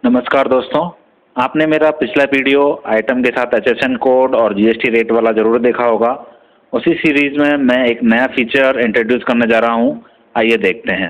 नमस्कार दोस्तों, आपने मेरा पिछला वीडियो आइटम के साथ HSN कोड और GST रेट वाला ज़रूर देखा होगा। उसी सीरीज़ में मैं एक नया फीचर इंट्रोड्यूस करने जा रहा हूं। आइए देखते हैं।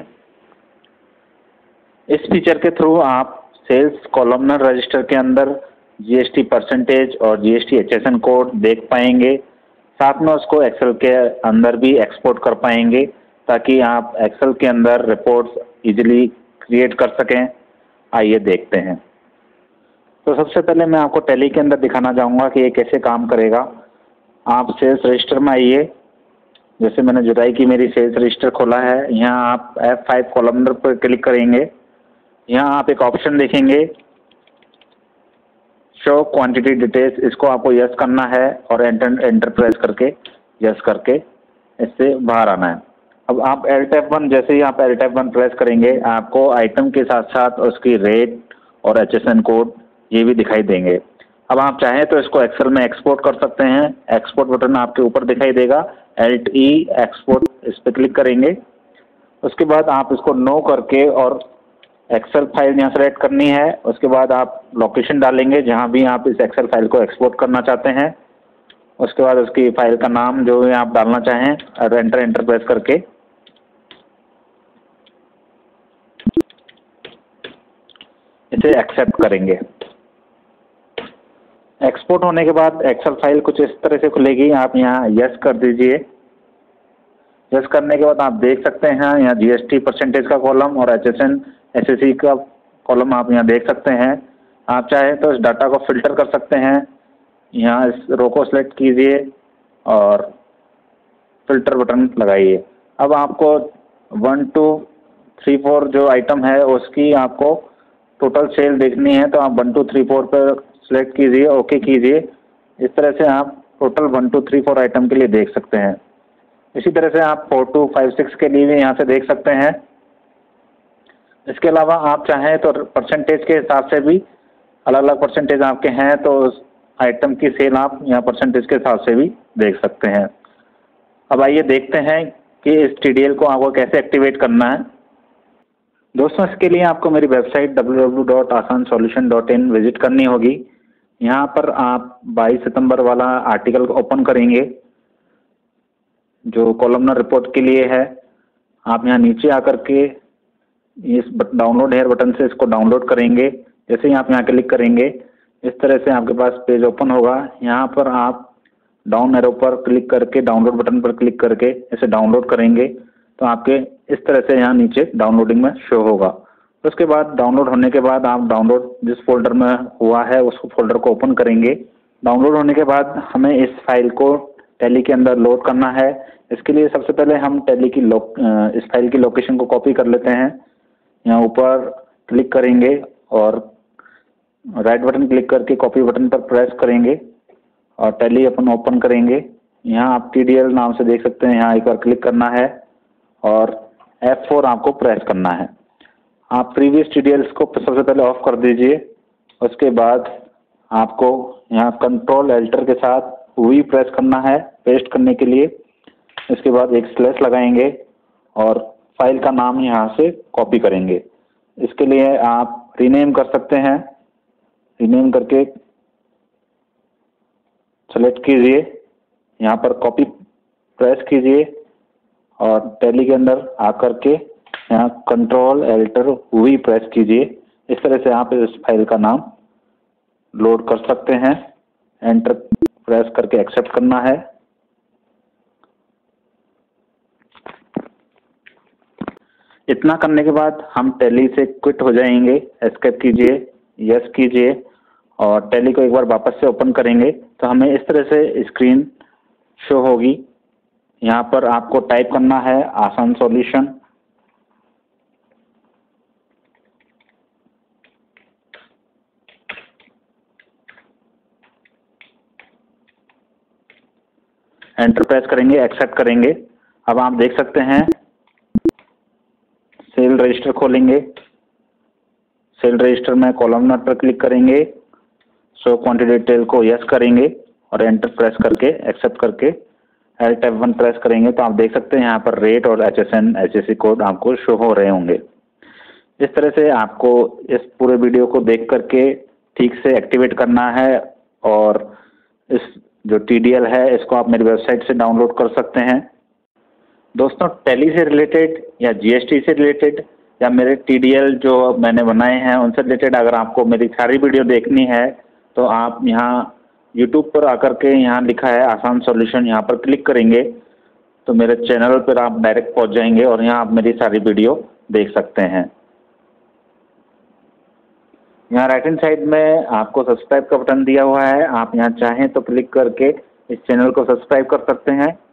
इस फीचर के थ्रू आप सेल्स कॉलमनर रजिस्टर के अंदर GST परसेंटेज और GST HSN कोड देख पाएंगे। साथ में उसको एक्सेल के अंदर भी एक्सपोर्ट कर पाएंगे ताकि आप एक्सेल के अंदर रिपोर्ट्स इजीली क्रिएट कर सकें। आइए देखते हैं। तो सबसे पहले मैं आपको टैली के अंदर दिखाना चाहूँगा कि ये कैसे काम करेगा। आप सेल्स रजिस्टर में आइए। जैसे मैंने जुलाई की मेरी सेल्स रजिस्टर खोला है, यहाँ आप F5 कॉलमनर पर क्लिक करेंगे। यहाँ आप एक ऑप्शन देखेंगे शो क्वांटिटी डिटेल्स, इसको आपको यस करना है और एंटर प्रेस करके यस करके इससे बाहर आना है। अब आप Alt+F1 जैसे ही आप Alt+F1 प्रेस करेंगे आपको आइटम के साथ साथ उसकी रेट और HSN कोड ये भी दिखाई देंगे। अब आप चाहें तो इसको एक्सेल में एक्सपोर्ट कर सकते हैं। एक्सपोर्ट बटन आपके ऊपर दिखाई देगा, Alt+E एक्सपोर्ट, इस पर क्लिक करेंगे। उसके बाद आप इसको नो करके और एक्सेल फाइल यहाँ सेलेक्ट करनी है। उसके बाद आप लोकेशन डालेंगे जहाँ भी आप इस एक्सेल फाइल को एक्सपोर्ट करना चाहते हैं। उसके बाद उसकी फाइल का नाम जो भी आप डालना चाहें और एंटर प्रेस करके इसे एक्सेप्ट करेंगे। एक्सपोर्ट होने के बाद एक्सेल फाइल कुछ इस तरह से खुलेगी। आप यहाँ यस कर दीजिए। यस करने के बाद आप देख सकते हैं यहाँ GST परसेंटेज का कॉलम और HSN SSC का कॉलम आप यहाँ देख सकते हैं। आप चाहें तो इस डाटा को फिल्टर कर सकते हैं। यहाँ इस रो को सिलेक्ट कीजिए और फिल्टर बटन लगाइए। अब आपको 1 2 3 4 जो आइटम है उसकी आपको टोटल सेल देखनी है, तो आप 1 2 3 4 पर सिलेक्ट कीजिए, ओके कीजिए। इस तरह से आप टोटल 1 2 3 4 आइटम के लिए देख सकते हैं। इसी तरह से आप 4 2 5 6 के लिए भी यहाँ से देख सकते हैं। इसके अलावा आप चाहें तो परसेंटेज के हिसाब से भी अलग अलग परसेंटेज आपके हैं तो उस आइटम की सेल आप यहाँ परसेंटेज के हिसाब से भी देख सकते हैं। अब आइए देखते हैं कि इस TDL को आपको कैसे एक्टिवेट करना है। दोस्तों, इसके लिए आपको मेरी वेबसाइट www.asansolution.in विजिट करनी होगी। यहाँ पर आप 22 सितंबर वाला आर्टिकल ओपन करेंगे जो कॉलमनर रिपोर्ट के लिए है। आप यहाँ नीचे आकर के इस डाउनलोड हेयर बटन से इसको डाउनलोड करेंगे। जैसे ही आप यहाँ क्लिक करेंगे इस तरह से आपके पास पेज ओपन होगा। यहाँ पर आप डाउन एरो पर क्लिक करके डाउनलोड बटन पर क्लिक करके इसे डाउनलोड करेंगे तो आपके इस तरह से यहाँ नीचे डाउनलोडिंग में शो होगा। उसके बाद डाउनलोड होने के बाद आप डाउनलोड जिस फोल्डर में हुआ है उस फोल्डर को ओपन करेंगे। डाउनलोड होने के बाद हमें इस फाइल को टैली के अंदर लोड करना है। इसके लिए सबसे पहले हम टैली की इस फाइल की लोकेशन को कॉपी कर लेते हैं। यहाँ ऊपर क्लिक करेंगे और राइट बटन क्लिक करके कॉपी बटन पर प्रेस करेंगे और टैली अपन ओपन करेंगे। यहाँ आप TDL नाम से देख सकते हैं, यहाँ एक बार क्लिक करना है और F4 आपको प्रेस करना है। आप प्रीवियस TDLs को सबसे पहले ऑफ कर दीजिए। उसके बाद आपको यहाँ कंट्रोल एल्टर के साथ V प्रेस करना है पेस्ट करने के लिए। इसके बाद एक स्लैश लगाएंगे और फाइल का नाम यहाँ से कॉपी करेंगे। इसके लिए आप रीनेम कर सकते हैं। रीनेम करके सेलेक्ट कीजिए, यहाँ पर कॉपी प्रेस कीजिए और टैली के अंदर आकर के यहाँ कंट्रोल एल्टर V प्रेस कीजिए। इस तरह से आप इस फाइल का नाम लोड कर सकते हैं। एंटर प्रेस करके एक्सेप्ट करना है। इतना करने के बाद हम टैली से क्विट हो जाएंगे। एस्केप कीजिए, यस कीजिए और टैली को एक बार वापस से ओपन करेंगे तो हमें इस तरह से स्क्रीन शो होगी। यहाँ पर आपको टाइप करना है आसान सॉल्यूशन। एंटर प्रेस करेंगे, एक्सेप्ट करेंगे। अब आप देख सकते हैं सेल रजिस्टर खोलेंगे। सेल रजिस्टर में कॉलमनर पर क्लिक करेंगे, शो क्वांटिटी डिटेल को यस करेंगे और एंटर प्रेस करके एक्सेप्ट करके Alt+F1 प्रेस करेंगे तो आप देख सकते हैं यहाँ पर रेट और HSN SSC कोड आपको शो हो रहे होंगे। इस तरह से आपको इस पूरे वीडियो को देख करके ठीक से एक्टिवेट करना है और इस जो TDL है इसको आप मेरी वेबसाइट से डाउनलोड कर सकते हैं। दोस्तों, टैली से रिलेटेड या GST से रिलेटेड या मेरे TDL जो मैंने बनाए हैं उनसे रिलेटेड अगर आपको मेरी सारी वीडियो देखनी है तो आप यहाँ YouTube पर आकर के यहाँ लिखा है आसान सॉल्यूशन, यहाँ पर क्लिक करेंगे तो मेरे चैनल पर आप डायरेक्ट पहुँच जाएंगे और यहाँ आप मेरी सारी वीडियो देख सकते हैं। यहाँ राइट हैंड साइड में आपको सब्सक्राइब का बटन दिया हुआ है, आप यहाँ चाहें तो क्लिक करके इस चैनल को सब्सक्राइब कर सकते हैं।